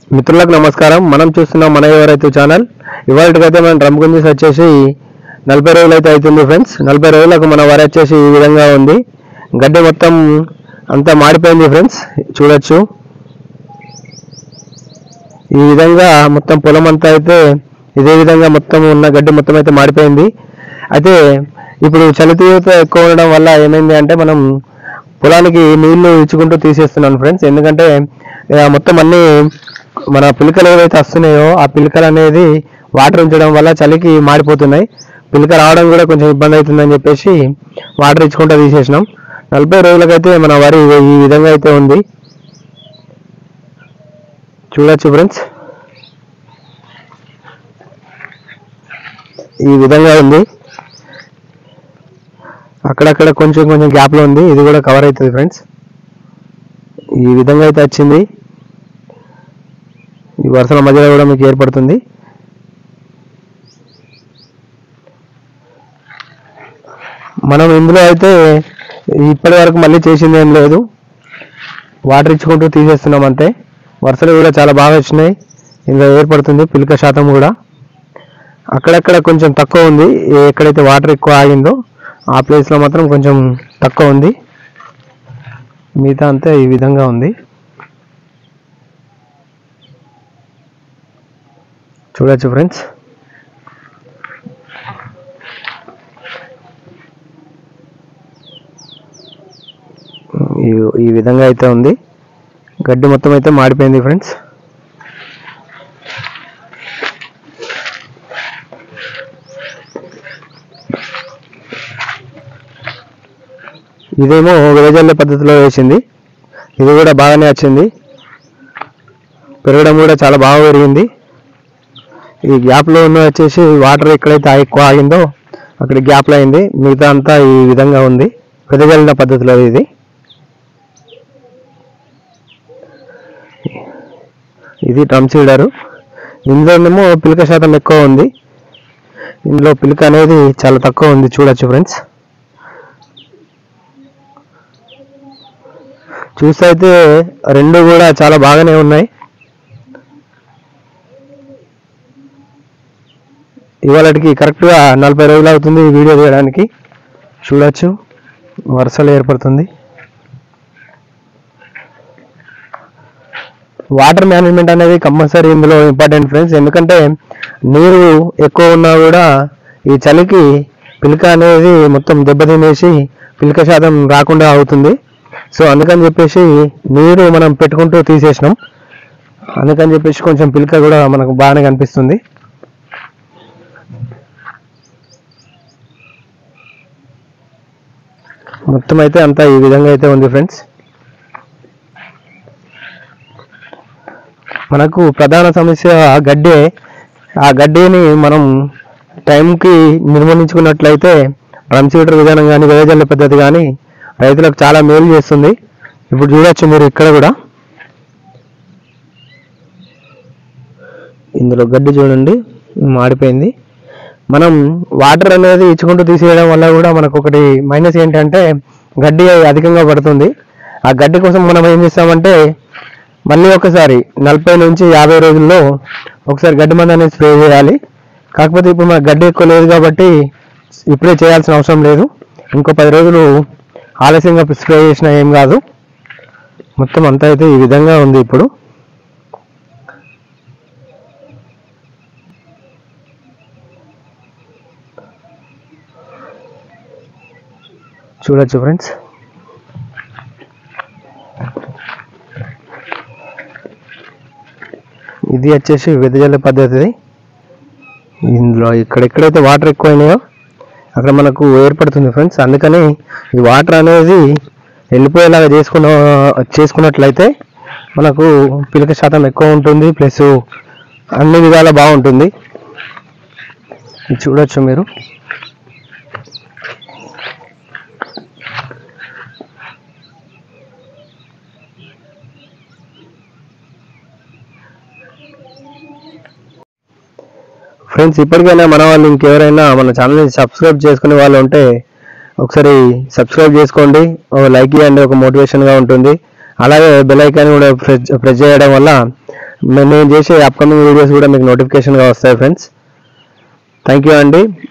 మిత్రులకు నమస్కారం. మనం చూస్తున్నాం మన ఎవరైతే ఛానల్. ఇవాళకైతే మనం డ్రమ్ గుంజీస్ వచ్చేసి 40 రోజులు అయితే అవుతుంది ఫ్రెండ్స్. 40 రోజులకు మన వరి వచ్చేసి ఈ విధంగా ఉంది. గడ్డి మొత్తం అంతా మాడిపోయింది ఫ్రెండ్స్, చూడొచ్చు. ఈ విధంగా మొత్తం పొలం అంతా అయితే ఇదే విధంగా మొత్తం ఉన్న గడ్డి మొత్తం అయితే మాడిపోయింది. అయితే ఇప్పుడు చలి తీవ్రత ఎక్కువ ఉండడం వల్ల ఏమైంది అంటే మనం పొలానికి నీళ్లు ఇచ్చుకుంటూ తీసేస్తున్నాను ఫ్రెండ్స్. ఎందుకంటే మొత్తం అన్ని మన పిలకలు ఏవైతే వస్తున్నాయో ఆ పిలకలు అనేది వాటర్ ఉంచడం వల్ల చలికి మాడిపోతున్నాయి. పిలక రావడం కూడా కొంచెం ఇబ్బంది అవుతుందని చెప్పేసి వాటర్ ఇచ్చుకుంటూ తీసేసినాం. 40 రోజులకైతే మన వరి ఈ విధంగా అయితే ఉంది, చూడొచ్చు ఫ్రెండ్స్. ఈ విధంగా ఉంది. అక్కడక్కడ కొంచెం కొంచెం గ్యాప్లో ఉంది, ఇది కూడా కవర్ అవుతుంది ఫ్రెండ్స్. ఈ విధంగా అయితే వచ్చింది. ఈ వరుసల మధ్యలో కూడా మీకు ఏర్పడుతుంది. మనం ఇందులో అయితే ఇప్పటి వరకు మళ్ళీ చేసింది ఏం లేదు, వాటర్ ఇచ్చుకుంటూ తీసేస్తున్నాం అంతే. వరుసలు కూడా చాలా బాగా వచ్చినాయి. ఇందులో ఏర్పడుతుంది పిలక శాతం కూడా. అక్కడక్కడ కొంచెం తక్కువ ఉంది, ఎక్కడైతే వాటర్ ఎక్కువ ఆగిందో ఆ ప్లేస్లో మాత్రం కొంచెం తక్కువ ఉంది. మిగతా అంతా ఈ విధంగా ఉంది, చూడొచ్చు ఫ్రెండ్స్. ఈ విధంగా అయితే ఉంది. గడ్డి మొత్తం అయితే మాడిపోయింది ఫ్రెండ్స్. ఇదేమో వెదజల్లే పద్ధతిలో వేసింది, ఇది కూడా బాగానే వచ్చింది. పెరగడం కూడా చాలా బాగా పెరిగింది. ఈ గ్యాప్లో ఉన్న వచ్చేసి వాటర్ ఎక్కడైతే ఎక్కువ ఆగిందో అక్కడ గ్యాప్లో అయింది. మిగతా అంతా ఈ విధంగా ఉంది, వెదజల్లిన పద్ధతిలో. ఇది డ్రమ్ సీడరు. ఇందులోనేమో పిలక శాతం ఎక్కువ ఉంది, ఇందులో పిలక అనేది చాలా తక్కువ ఉంది, చూడొచ్చు ఫ్రెండ్స్. చూస్తే అయితే రెండు కూడా చాలా బాగానే ఉన్నాయి. ఇవాళకి కరెక్ట్గా 40 రోజులు అవుతుంది ఈ వీడియో తీయడానికి. చూడొచ్చు వరుసలు ఏర్పడుతుంది. వాటర్ మేనేజ్మెంట్ అనేది కంపల్సరీ ఇందులో ఇంపార్టెంట్ ఫ్రెండ్స్. ఎందుకంటే నీరు ఎక్కువ ఉన్నా కూడా ఈ చలికి పిలక అనేది మొత్తం దెబ్బతినేసి పిలక శాతం రాకుండా అవుతుంది. సో అందుకని చెప్పేసి నీరు మనం పెట్టుకుంటూ తీసేసినాం. అందుకని చెప్పేసి కొంచెం పిలక కూడా మనకు బాగానే కనిపిస్తుంది. మొత్తం అయితే అంతా ఈ విధంగా అయితే ఉంది ఫ్రెండ్స్. మనకు ప్రధాన సమస్య గడ్డే. ఆ గడ్డిని మనం టైంకి నిర్మూలించుకున్నట్లయితే డ్రమ్ సీడర్ విధానం కానీ వెదజల్లే పద్ధతి కానీ రైతులకు చాలా మేలు చేస్తుంది. ఇప్పుడు చూడొచ్చు మీరు ఇక్కడ కూడా ఇందులో గడ్డి చూడండి మాడిపోయింది. మనం వాటర్ అనేది ఇచ్చుకుంటూ తీసేయడం వల్ల కూడా మనకు ఒకటి మైనస్ ఏంటంటే గడ్డి అధికంగా పడుతుంది. ఆ గడ్డి కోసం మనం ఏం చేస్తామంటే మళ్ళీ ఒకసారి 40 నుంచి 50 రోజుల్లో ఒకసారి గడ్డి మందు అనేది స్ప్రే చేయాలి. కాకపోతే ఇప్పుడు మనకు గడ్డి ఎక్కువ లేదు కాబట్టి ఇప్పుడే చేయాల్సిన అవసరం లేదు. ఇంకో 10 రోజులు ఆలస్యంగా స్ప్రే చేసినా ఏం కాదు. మొత్తం అంతా అయితే ఈ విధంగా ఉంది. ఇప్పుడు చూడొచ్చు ఫ్రెండ్స్. ఇది వచ్చేసి వెదజల్లే పద్ధతి. ఇందులో ఎక్కడెక్కడైతే వాటర్ ఎక్కువైనాయో అక్కడ మనకు ఏర్పడుతుంది ఫ్రెండ్స్. అందుకని ఈ వాటర్ అనేది వెళ్ళిపోయేలాగా చేసుకున్నట్లయితే మనకు పిలక శాతం ఎక్కువ ఉంటుంది, ప్లస్ అన్ని విధాలా బాగుంటుంది. చూడొచ్చు మీరు. ఫ్రెండ్స్ ఇప్పటికైనా మన వాళ్ళు ఇంకెవరైనా మన ఛానల్ని సబ్స్క్రైబ్ చేసుకునే వాళ్ళు ఉంటే ఒకసారి సబ్స్క్రైబ్ చేసుకోండి, లైక్ చేయండి, ఒక మోటివేషన్గా ఉంటుంది. అలాగే బెల్ ఐకాన్ కూడా ప్రెస్ చేయడం వల్ల నేను చేసే అప్కమింగ్ వీడియోస్ కూడా మీకు నోటిఫికేషన్గా వస్తాయి ఫ్రెండ్స్. థ్యాంక్ యూ అండి.